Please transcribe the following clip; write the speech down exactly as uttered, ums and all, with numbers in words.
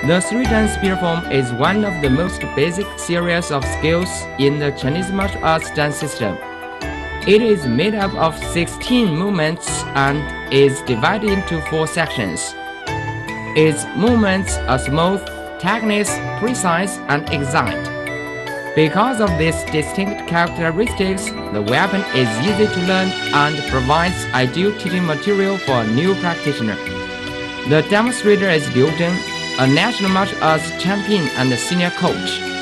The three-dance spear form is one of the most basic series of skills in the Chinese martial arts dance system. It is made up of sixteen movements and is divided into four sections. Its movements are smooth, techniques precise, and exact. Because of these distinct characteristics, the weapon is easy to learn and provides ideal teaching material for a new practitioner. The demonstrator is Liu Zheng, a national martial arts champion and senior coach.